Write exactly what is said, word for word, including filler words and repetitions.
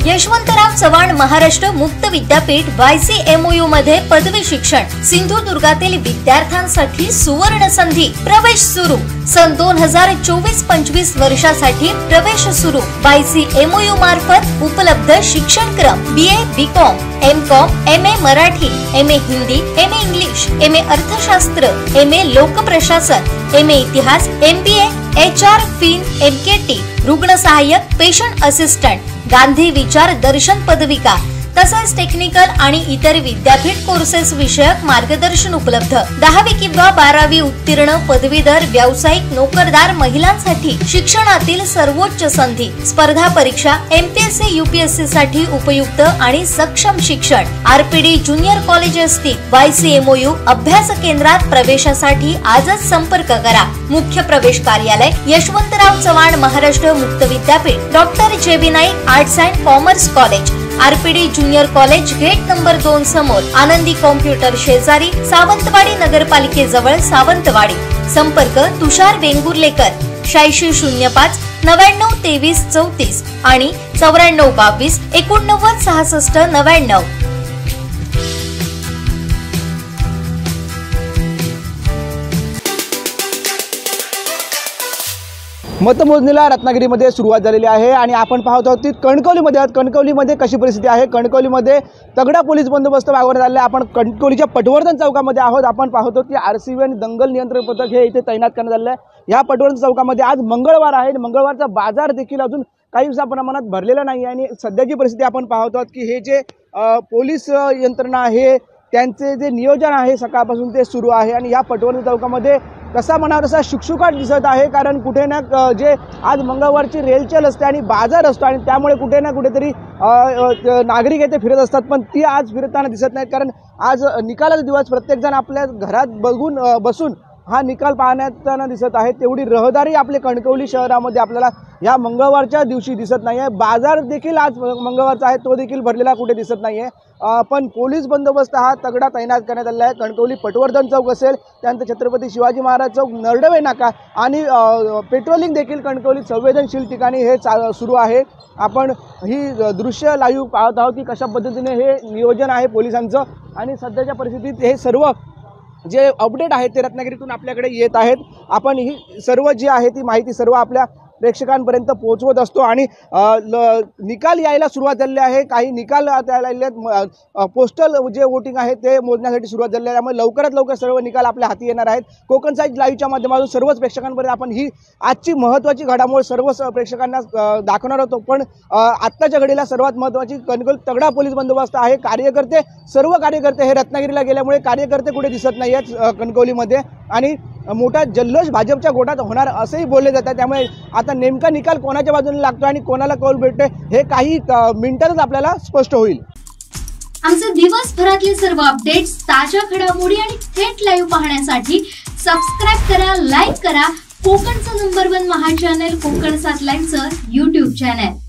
यशवंतराव चव्हाण महाराष्ट्र मुक्त विद्यापीठ वायसीएमओयू मध्ये पदवी शिक्षण सिंधुदुर्गातील विद्यार्थ्यांसाठी सुवर्ण संधी प्रवेश सुरू सन दोन हजार चोवीस पंचवीस वर्षासाठी प्रवेश सुरू वायसीएमओयू मार्फत उपलब्ध शिक्षण क्रम B A B com M com M A Marathi M A Hindi M A English M A अर्थशास्त्र एम ए लोक प्रशासन एम ए इतिहास M B A H R fin M K T रुग्ण सहाय्यक पेशंट असिस्टंट गांधी विचार दर्शन पदविका तसेच टेक्निकल आणि इतर विद्यापीठ कोर्सेस विषयक मार्गदर्शन उपलब्ध। दहावी किंवा बारावी उत्तीर्ण पदवीधर व्यावसायिक नोकरदार महिलांसाठी शिक्षणातील सर्वोच्च संधी स्पर्धा परीक्षा एमपीएससी यूपीएससी साठी उपयुक्त आणि सक्षम शिक्षण आरपीडी ज्युनियर कॉलेज असती वायसीएमओयू अभ्यास केंद्रात प्रवेशासाठी आजच संपर्क करा। मुख्य प्रवेश कार्यालय यशवंतराव चव्हाण महाराष्ट्र मुक्त विद्यापीठ doctor J B Naik arts and commerce college RPD junior college gate number दोन समोर आनंदी कॉम्प्युटर शेजारी सावंतवाडी नगरपालिकेजवळ सावंतवाडी। संपर्क तुषार वेंगुर्लेकर शहाऐंशी शून्य पाच नव्याण्णव तेवीस चौतीस आणि चौऱ्याण्णव बावीस एकोणनव्वद सहासष्ट नव्याण्णव। मतमोजणीला रत्नागिरीमध्ये सुरुवात झालेली आहे आणि आपण पाहत आहोत की कणकवलीमध्ये आहोत। कणकवलीमध्ये कशी परिस्थिती आहे? कणकवलीमध्ये तगडा पोलीस बंदोबस्त वागवण्यात आलेला आहे। आपण कणकवलीच्या पटवर्धन चौकामध्ये आहोत। आपण पाहतो की आरसीबी आणि दंगल नियंत्रण पथक हे इथे तैनात करण्यात आलेलं आहे। या पटवर्धन चौकामध्ये आज मंगळवार आहे। मंगळवारचा बाजार देखील अजून काही प्रमाणात भरलेला नाही आहे आणि सध्याची परिस्थिती आपण पाहत आहोत की हे जे पोलीस यंत्रणा आहे त्यांचे जे नियोजन आहे सकाळपासून ते सुरू आहे आणि या पटवर्धन चौकामध्ये कसा म्हणावा तसा शुकशुकाट दिसत आहे। कारण कुठे ना जे आज मंगळवारची रेलचेल असते आणि बाजार असतो आणि त्यामुळे कुठे ना कुठेतरी नागरिक येथे फिरत असतात, पण ती आज फिरताना दिसत नाहीत। कारण आज निकालाचा दिवस प्रत्येकजण आपल्या घरात बघून बसून हा निकाल पाहण्यात दिसत आहे। तेवढी रहदारी आपले कणकवली शहरामध्ये आपल्याला या मंगळवारच्या दिवशी दिसत नाही आहे। बाजार देखील आज मंगळवारचा आहे तो देखील भरलेला कुठे दिसत नाही आहे। पण पोलीस बंदोबस्त हा तगडा तैनात करण्यात आलेला आहे। कणकवली पटवर्धन चौक असेल त्यानंतर छत्रपती शिवाजी महाराज चौक नरडवे नाका आणि पेट्रोलिंग देखील कणकवली संवेदनशील ठिकाणी हे सुरू आहे। आपण ही दृश्य लाईव्ह पाहत आहोत की कशा पद्धतीने हे नियोजन आहे पोलिसांचं आणि सध्याच्या परिस्थितीत हे सर्व जे अपडेट आहेत ते रत्नागिरीतून आपल्याकडे येत आहेत। आपण ही सर्व जी आहे ती माहिती सर्व आपल्या प्रेक्षकांपर्यंत पोहोचवत असतो आणि निकाल यायला सुरुवात झालेली आहे। काही निकाल त्याला पोस्टल जे वोटिंग आहे ते मोजण्यासाठी सुरुवात झालेली आहे, त्यामुळे लवकरात लवकर सर्व निकाल आपल्या हाती येणार आहेत। कोकण साईज लाईव्हच्या माध्यमातून सर्वच प्रेक्षकांपर्यंत आपण ही आजची महत्त्वाची घडामोड सर्व प्रेक्षकांना दाखवणार होतो। पण आत्ताच्या घडीला सर्वात महत्त्वाची कणकवली तगडा पोलीस बंदोबस्त आहे। कार्यकर्ते सर्व कार्यकर्ते हे रत्नागिरीला गेल्यामुळे कार्यकर्ते कुठे दिसत नाही आहेत कणकवलीमध्ये आणि मोठा जल्लोष भाजपच्या गोटात होणार असेही बोलले जातात। त्यामुळे आता नेमका निकाल कोणाच्या बाजूने लागतो आणि कोणाला कौल भेटते हे काही मिनिटांतच आपल्याला स्पष्ट होईल। आमचे दिवसभरातले सर्व अपडेट्स ताज्या घडामोडी आणि थेट लाईव्ह पाहण्यासाठी सबस्क्राइब करा, लाईक करा कोकणचं number one Maha channel Konkan सात लाईव्हचं यूट्यूब चॅनल।